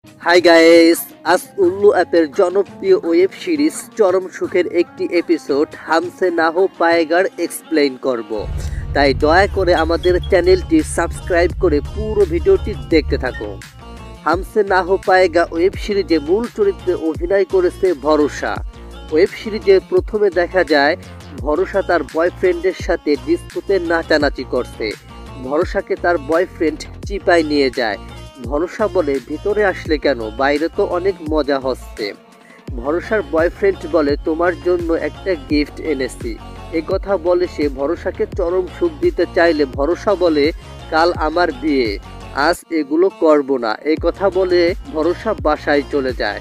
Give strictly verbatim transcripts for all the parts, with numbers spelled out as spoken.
Hi guys, আজ উল্লু অ্যাপের জনপ্রিয় ওয়েব সিরিজ চরম সুখের একটি এপিসোড হামসে না হো পায়েগার এক্সপ্লেইন করব। তাই দয়া করে আমাদের চ্যানেলটি সাবস্ক্রাইব করে পুরো ভিডিওটি দেখতে থাকো। হামসে না হো পায়েগা ওয়েব সিরিজে মূল চরিত্রে অভিনয় করেছে ভরসা। ওয়েব সিরিজে প্রথমে দেখা যায় ভরসা তার বয়ফ্রেন্ডের সাথে ডিস্কোতে নাচানাচি করছে। ভরসাকে তার বয়ফ্রেন্ড চিপায় নিয়ে যায়। ভরসা বলে, ভিতরে আসলে কেন, বাইরে তো অনেক মজা হচ্ছে। ভরসার বয়ফ্রেন্ড বলে, তোমার জন্য একটা গিফট এনেছি। এ কথা বলে সে ভরসাকে চরম সুখ দিতে চাইলে ভরসা বলে, কাল আমার বিয়ে, আজ এগুলো করব না। এই কথা বলে ভরসা বাসায় চলে যায়।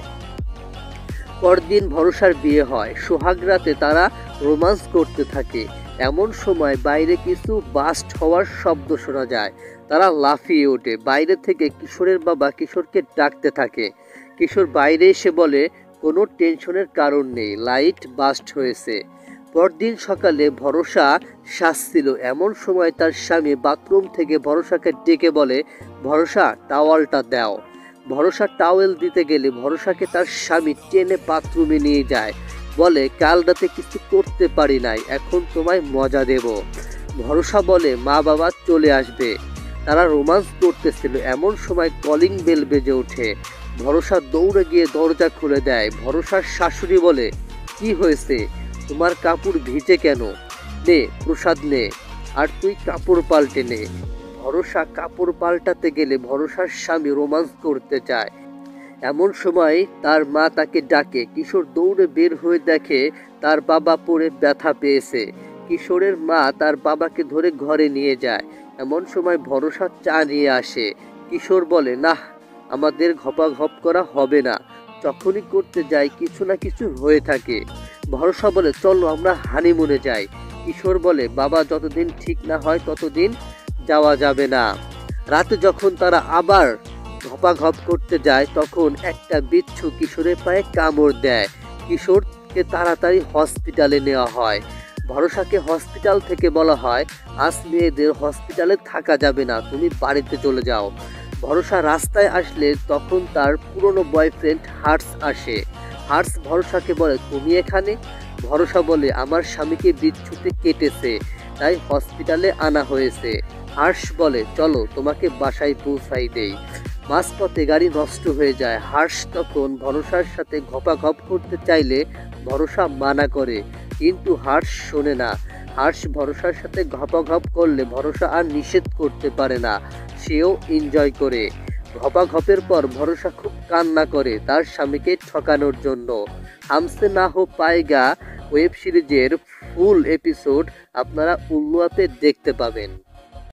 পরদিন ভরসার বিয়ে হয়। সোহাগ রাতে তারা রোমান্স করতে থাকে। এমন সময় বাইরে কিছু বাস্ট হওয়ার শব্দ শোনা যায়। তারা লাফিয়ে ওঠে। বাইরে থেকে কিশোরের বাবা কিশোরকে ডাকতে থাকে। কিশোর বাইরে এসে বলে, কোনো টেনশনের কারণ নেই, লাইট বাস্ট হয়েছে। পরদিন সকালে ভরসা সাজছিল। এমন সময় তার স্বামী বাথরুম থেকে ভরসাকে ডেকে বলে, ভরসা টাওয়ালটা দাও। ভরসা টাওয়েল দিতে গেলে ভরসাকে তার স্বামী টেনে বাথরুমে নিয়ে যায়। বলে, কাল রাতে কিছু করতে পারি নাই, এখন তোমায় মজা দেব। ভরসা বলে, মা বাবা চলে আসবে। তারা রোমান্স করতেছিল। এমন সময় কলিং বেল বেজে ওঠে। ভরসা দৌড়ে গিয়ে দরজা খুলে দেয়। ভরসার শাশুড়ি বলে, কি হয়েছে, তোমার কাপড় ভিজে কেন, নে প্রসাদ নে, আর তুই কাপড় পাল্টে নে। ভরসা কাপড় পাল্টাতে গেলে ভরসার স্বামী রোমান্স করতে চায়। এমন সময় তার মা তাকে ডাকে। কিশোর দৌড়ে বের হয়ে দেখে তার বাবা পড়ে ব্যথা পেয়েছে। কিশোরের মা তার বাবাকে ধরে ঘরে নিয়ে যায়। এমন সময় ভরসা চা নিয়ে আসে। কিশোর বলে, না, আমাদের ঘপাঘপ করা হবে না। যখনই করতে যাই কিছু না কিছু হয়ে থাকে। ভরসা বলে, চলো আমরা হানিমুনে যাই। কিশোর বলে, বাবা যতদিন ঠিক না হয় ততদিন যাওয়া যাবে না। রাতে যখন তারা আবার ঘপাঘপ করতে যায় তখন একটা বিচ্ছু কিশোরের পায়ে কামড় দেয়। কিশোরকে তাড়াতাড়ি হসপিটালে নেওয়া হয়। ভরসাকে হসপিটাল থেকে বলা হয়, আজ মেয়েদের হসপিটালে থাকা যাবে না, তুমি বাড়িতে চলে যাও। ভরসা রাস্তায় আসলে তখন তার পুরনো বয়ফ্রেন্ড হার্স আসে। হার্স ভরসাকে বলে, তুমি এখানে? ভরসা বলে, আমার স্বামীকে বিচ্ছুতে কেটেছে, তাই হসপিটালে আনা হয়েছে। হার্স বলে, চলো তোমাকে বাসায় পৌঁছাই দেই। মাঝপথে গাড়ি নষ্ট হয়ে যায়। হার্স তখন ভরসার সাথে ঘপাঘপ করতে চাইলে ভরসা মানা করে, কিন্তু হার্স শোনে না। হার্স ভরসার সাথে ঘপাঘপ করলে ভরসা আর নিষেধ করতে পারে না, সেও এনজয় করে। ঘপাঘপের পর ভরসা খুব কান্না করে তার স্বামীকে ঠকানোর জন্য। হামসে না হো পায়েগা ওয়েব সিরিজের ফুল এপিসোড আপনারা উল্লু অ্যাপে দেখতে পাবেন।